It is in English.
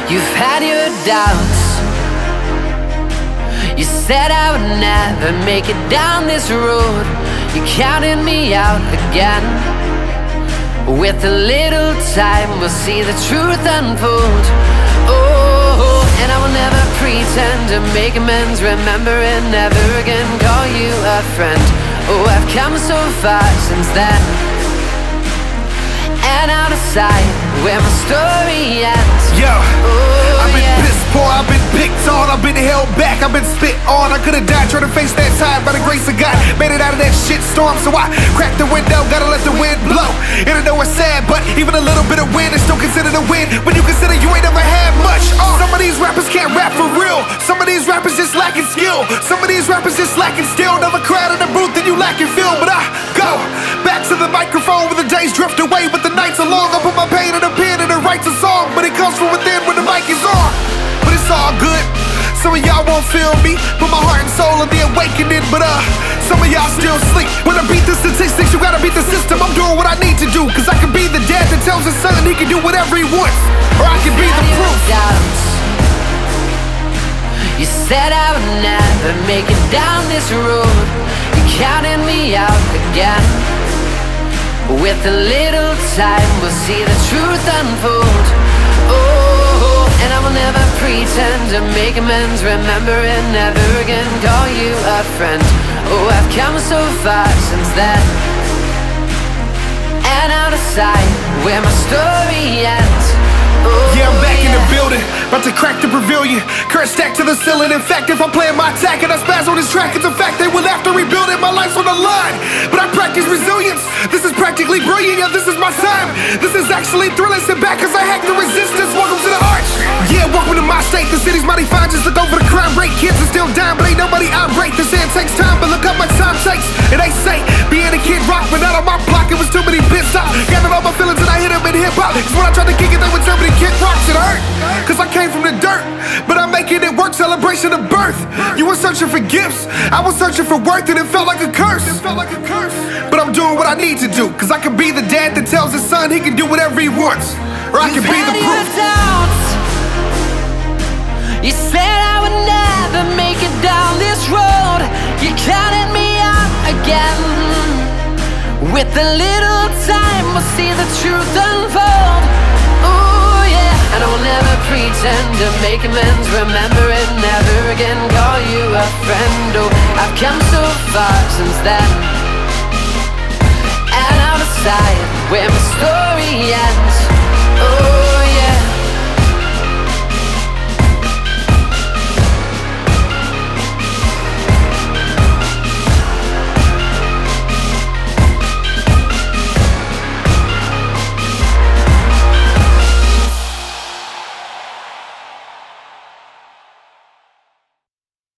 You've had your doubts. You said I would never make it down this road. You counted me out again. With a little time, we'll see the truth unfold. Oh, and I will never pretend to make amends. Remember and never again call you a friend. Oh, I've come so far since then, and out of sight where my story ends. Yo, oh, I've been pissed poor, I've been picked on, I've been held back, I've been spit on. I could've died trying to face that time, by the grace of God made it out of that shit storm. So I cracked the window, gotta let the wind blow. And I know it's sad, but even a little bit of wind is still considered a win when you consider you ain't never had much. Some of these rappers can't rap for real. Some of these rappers just lacking skill. Some of these rappers just lacking skill. Never cried in the booth and you lacking feel. But I go back to the microphone when the days drift away, but the nights are long. I put my pain in a pen and it writes a song, but it comes from within when the mic is on. But it's all good. Some of y'all won't feel me, put my heart and soul in the awakening. But some of y'all still sleep. When I beat the statistics, you gotta beat the system. I'm doing what I need to do, cause I can be the dad that tells his son he can do whatever he wants, or I can be the proof. You said I would never make it down this road. You counted me out again. With a little time, we'll see the truth unfold. Oh, and I will never pretend to make amends. Remember and never again call you a friend. Oh, I've come so far since then, and out of sight where my story ends. Oh, yeah, I'm back in the building, about to crack the pavilion. Current stacked to the ceiling. In fact, if I'm playing my attack and I spaz on this track, it's a fact they will have to rebuild it. My life's on the line, but I practice resilience. This is practically brilliant, yeah, this is my time. This is actually thrilling, sit back cause I hack the resistance. Welcome to the arch. Yeah, welcome to my state. The city's mighty fine, just look over the crime rate. Kids are still dying, but ain't nobody irate. This it takes time, but look how much time takes. And they say, being a kid rock, but not on my block, it was too many bits up. Gathered all my feelings and I hit them in hip-hop. Cause when I tried to kick it, they would tell me to kick rocks. It hurt, cause I came from the dirt, but I'm making it work, celebration of birth. You were searching for gifts, I was searching for worth, and it felt like a curse. But I'm doing what I need to do, cause I can be the dad that tells his son he can do whatever he wants, or I can be the proof. You said I would never make it down this road. You counted me out again. With a little time, we'll see the truth unfold. Oh yeah, and I will never pretend to make amends. Remember and never again call you a friend. Oh, I've come so far since then, and out of sight where my story ends.